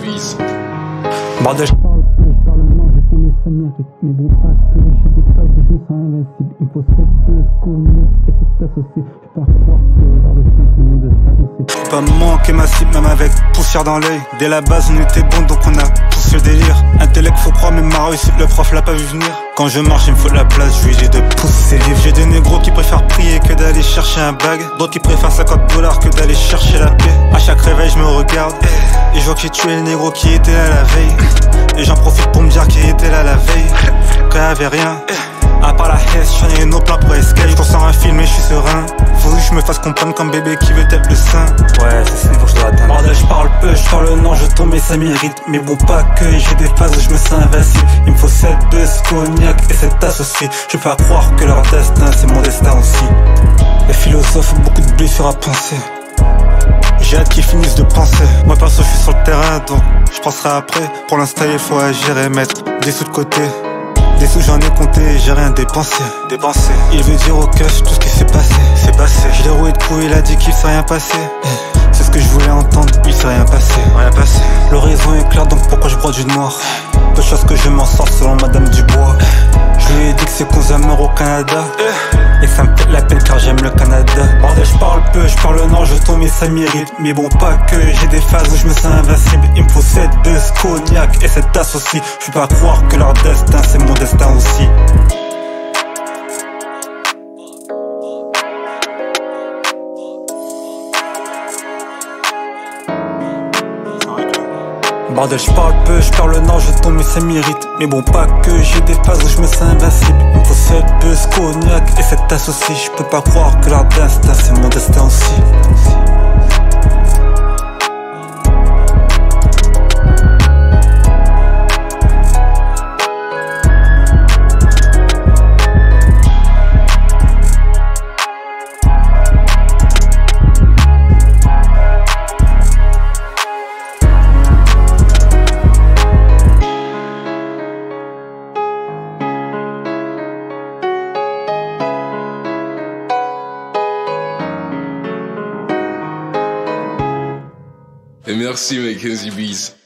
Bees. Bordel. Je parle non, j'ai tombé, ça mérite. Mais bon, pas que j'ai des phases où je me sens invincible. Il me faut cette buzz commune et cette associée. Je peux pas croire que leur destin, c'est mon destin aussi. Pas manquer ma cible, même avec poussière dans l'œil. Dès la base, on était bon, donc on a tous le délire. Intellect, faut croire, même ma réussite, le prof l'a pas vu venir. Quand je marche, il me faut de la place, je lui dis de pousser livre. J'ai des négros qui préfèrent prier que d'aller chercher un bag. D'autres qui préfèrent 50$ que d'aller chercher la paix. À chaque réveil, je me regarde et je vois que j'ai tué le négro qui était là la veille. Et j'en profite pour me dire qu'il était là la veille. Quand y'avait rien, à part la haisse, j'en ai une au plein pour escape. Je ressens un film et je suis serein. Faut que je me fasse comprendre comme bébé qui veut être le sein. Ouais, c'est ce niveau que je dois atteindre. Bordel, je parle peu, je parle non, je tombe et ça mérite. Mais bon, pas que j'ai des phases où je me sens invincible. Il me faut cette buzz, cognac et cette tasse aussi. Je peux pas croire que leur destin, c'est mon destin aussi. Les philosophes ont beaucoup de blessures à penser. J'ai hâte qu'ils finissent de penser. Moi perso, je suis sur le terrain, donc je penserai après. Pour l'instant, il faut agir et mettre des sous de côté. Des sous j'en ai compté, j'ai rien dépensé. Il veut dire au cash tout ce qui s'est passé. Je l'ai roué de coups, il a dit qu'il s'est rien passé. C'est ce que je voulais entendre, il s'est rien passé. L'horizon est clair, donc pourquoi je broie du noir? Peu de choses que je m'en sors selon Madame Dubois. Je lui ai dit que c'est qu'on meurt au Canada et que ça me fait la peine car j'aime le Canada. Bordel, je parle peu, je parle non, je tombe et ça mérite. Mais bon, pas que j'ai des phases où je me sens invincible. Il me faut cette buzz, cognac et cette tasse aussi. Je peux pas croire que leur destin, c'est mon destin aussi. Bordel, je parle peu, je parle non, je tombe et ça mérite. Mais bon, pas que j'ai des phases où je me sens invincible. Il me faut cette buzz, cognac et cette tasse aussi. Je peux pas croire que leur destin, c'est mon destin aussi. Et merci Mackenzie Bees.